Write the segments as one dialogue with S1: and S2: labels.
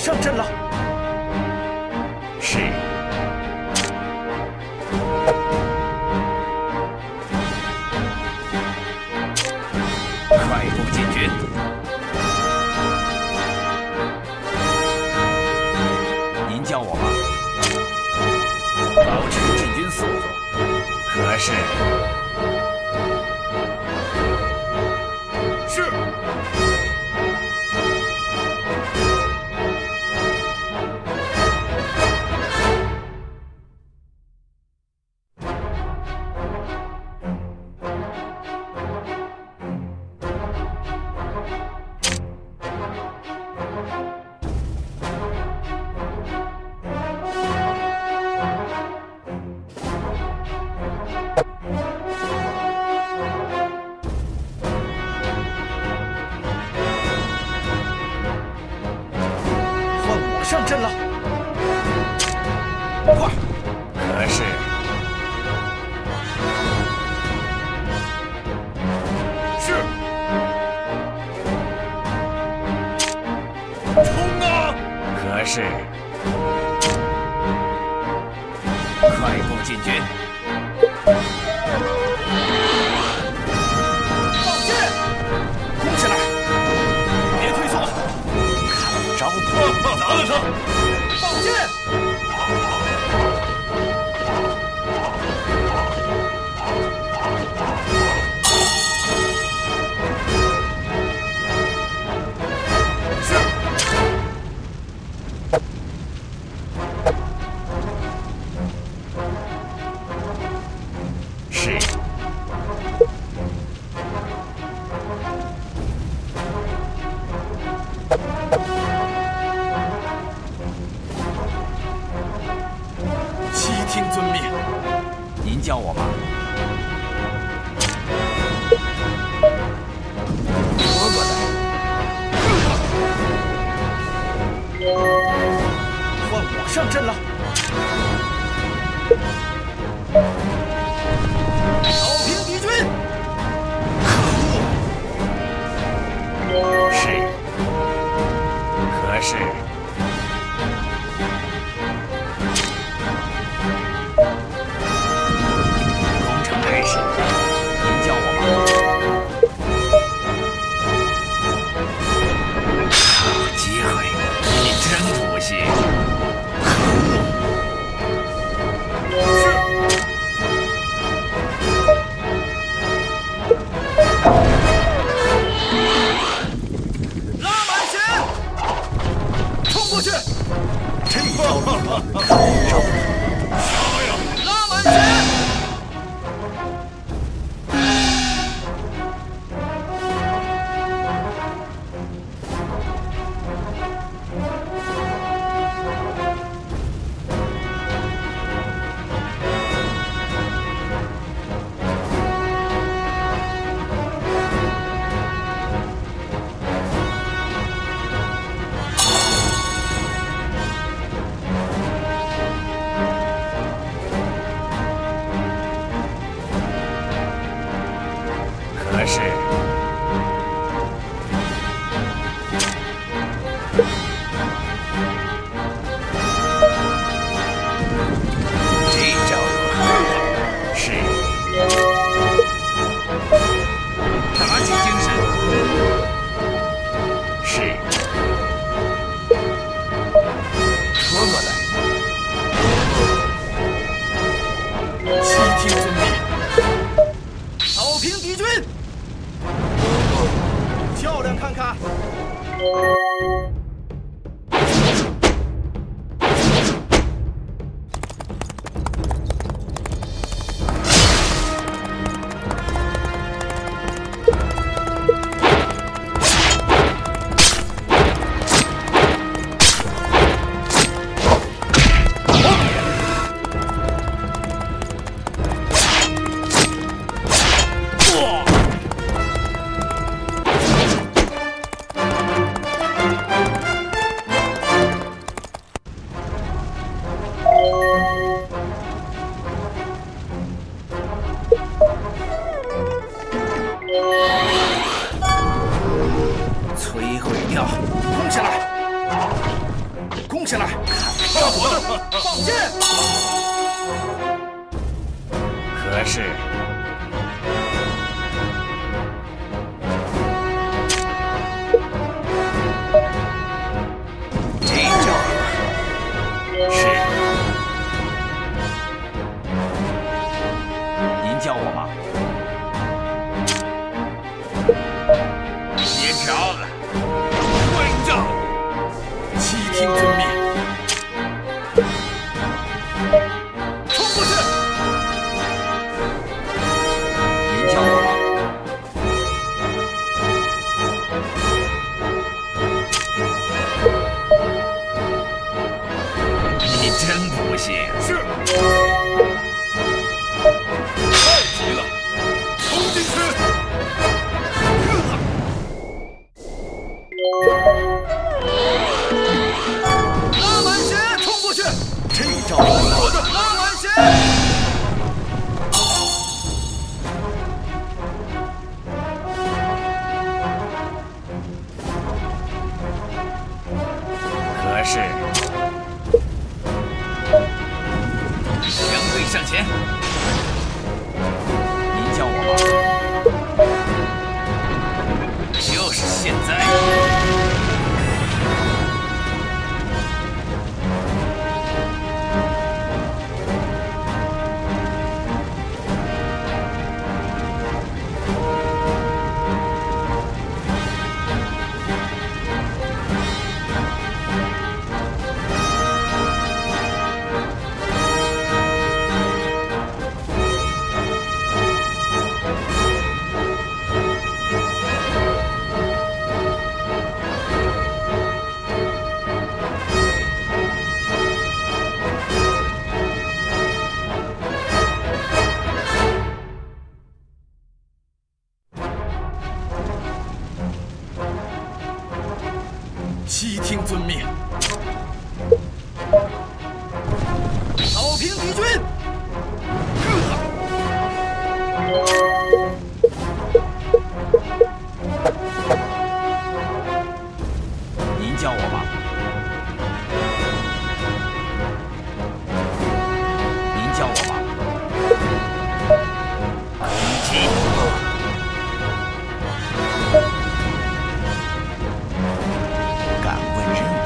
S1: 上阵了。
S2: 是。快步进军。您叫我吗？保持进军速度。可是。
S1: 是。上阵了，
S2: 快！可是，
S1: 是，冲啊！
S2: 可是，快步进军。
S1: 放箭，攻起来！别退缩，
S2: 看招牌，
S1: 拿得上！放箭！ 听遵命。
S2: 您叫我吗？
S1: 说过的。换我上阵了。扫平敌军。
S2: 可恶！是。可是。
S1: 冲下来！上火的，放箭！
S2: 可是，这招是您叫我吗？别着了，混账！
S1: 悉听遵命。冲过去！
S2: 您叫我吗？你真不信？
S1: 是。太急了，冲进去！拉满血，冲过去！这招我的拉满血！
S2: 可是，相对向前。您叫我吗？就是现在！
S1: 悉听遵命。扫平敌军！
S2: 您叫我吗？您叫我吗？攻击！敢问任务？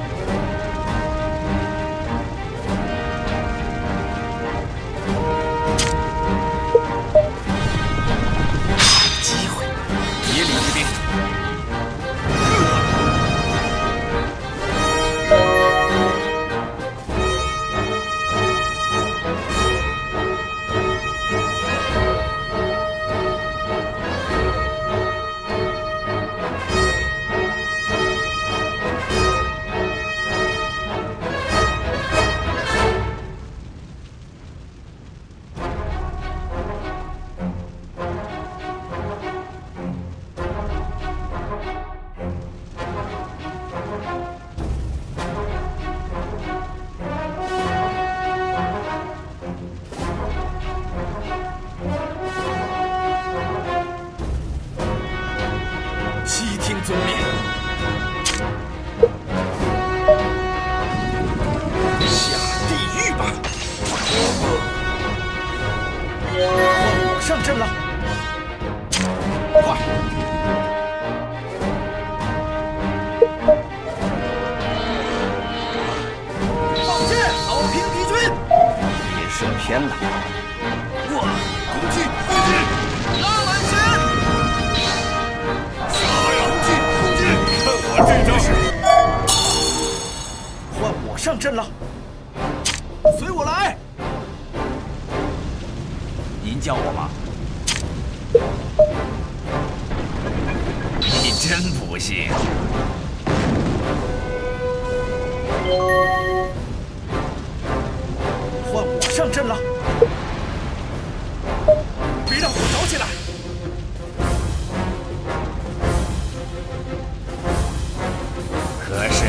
S2: 机会！别离这边！
S1: 悉听遵命。下地狱吧！换我上阵了！快！放箭，扫平敌军！
S2: 别射偏了！
S1: 我攻击，攻击！拉满血！攻击！看我这招！换我上阵了，随我来！
S2: 您叫我吗？你真不信？
S1: 换我上阵了，别让火着起来！
S2: 可是，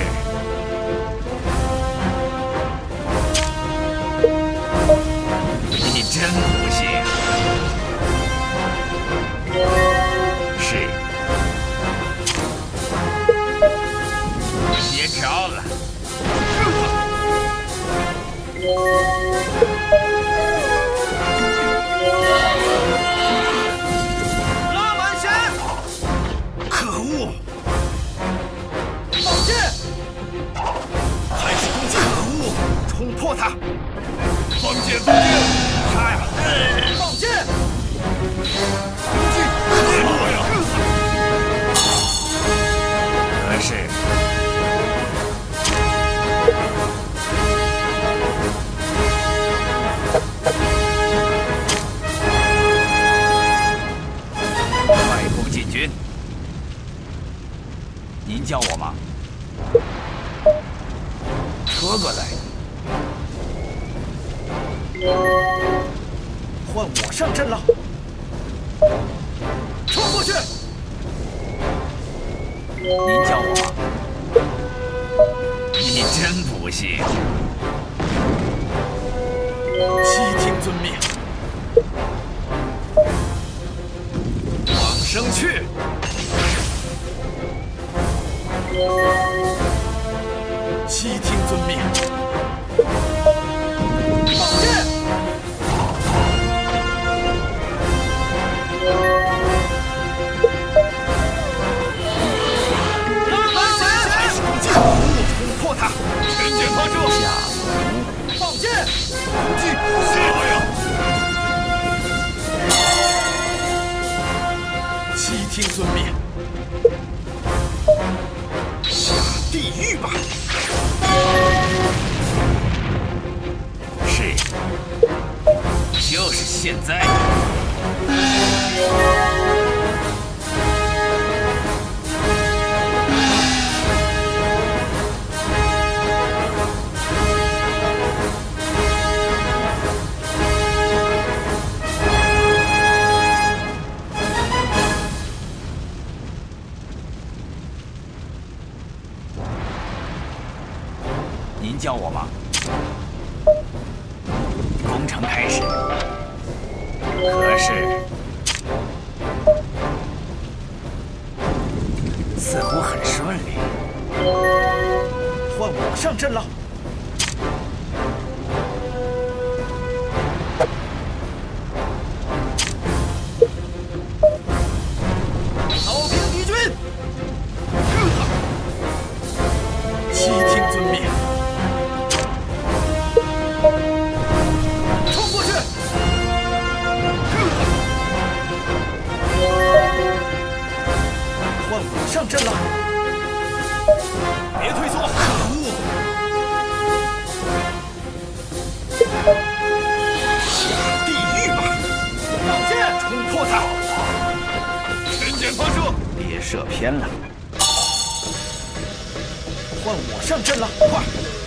S2: 你真不信？是。别着了！
S1: 拉满血！
S2: 可恶！
S1: 放箭！
S2: 开始攻击！可恶！冲破它！
S1: 放箭！放箭！
S2: 杀呀！
S1: 放箭！
S2: 攻击！可恶呀！可是。 快步进军！您叫我吗？车哥来。
S1: 换我上阵了！冲过去！
S2: 您叫我吗？你真不幸。
S1: 悉听遵命。
S2: 生去！
S1: 悉听遵命。放箭！拉满血！
S2: 开始攻击！冲破它！
S1: 全箭发射！
S2: 下
S1: 放箭！
S2: 攻击！杀呀！
S1: 悉听遵命，
S2: 下地狱吧！是，就是现在！您叫我吗？攻城开始，可是似乎很顺利。
S1: 换我上阵了！扫平敌军！悉听遵命。 冲过去！换我上阵了！别退缩！
S2: 可恶！下地狱吧！
S1: 放箭！
S2: 冲破它！
S1: 全箭发射！
S2: 别射偏了！
S1: 换我上阵了！
S2: 快！